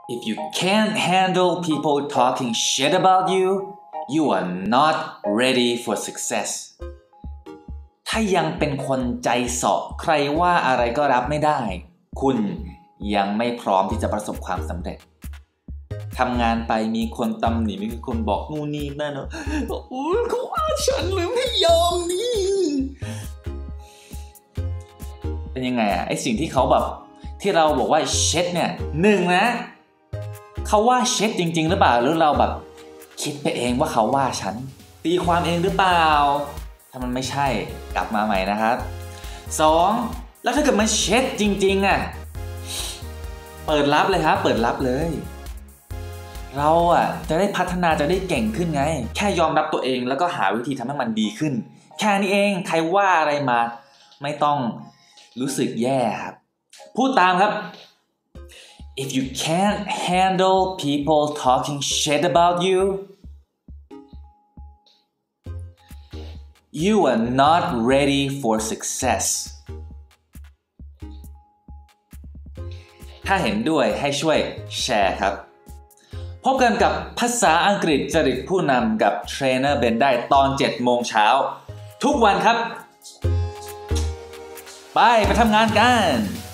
If you can't handle people talking shit about you, you are not ready for success. ถ้ายังเป็นคนใจเสาะใครว่าอะไรก็รับไม่ได้คุณยังไม่พร้อมที่จะประสบความสำเร็จทำงานไปมีคนตำหนิมีคนบอกนู่นนี่นั่นโอ้ยเขาว่าฉันหรือไม่ยอมนี่เป็นยังไงอะไอสิ่งที่เขาแบบที่เราบอกว่าเช็ดเนี่ยหนึ่งนะเขาว่าเช็ดจริงๆหรือเปล่าหรือเราแบบคิดไปเองว่าเขาว่าฉันตีความเองหรือเปล่าถ้ามันไม่ใช่กลับมาใหม่นะครับสองแล้วถ้าเกิดมันเช็ดจริงๆอะเปิดรับเลยครับเปิดรับเลยเราอะจะได้พัฒนาจะได้เก่งขึ้นไงแค่ยอมรับตัวเองแล้วก็หาวิธีทำให้มันดีขึ้นแค่นี้เองใครว่าอะไรมาไม่ต้องรู้สึกแย่ครับพูดตามครับ If you can't handle people talking shit about you, you are not ready for success. ถ้าเห็นด้วยให้ช่วยแชร์ครับพบกันกับภาษาอังกฤษจริตผู้นำกับเทรนเนอร์เบนได้ตอน 7 โมงเช้าทุกวันครับไปทำงานกัน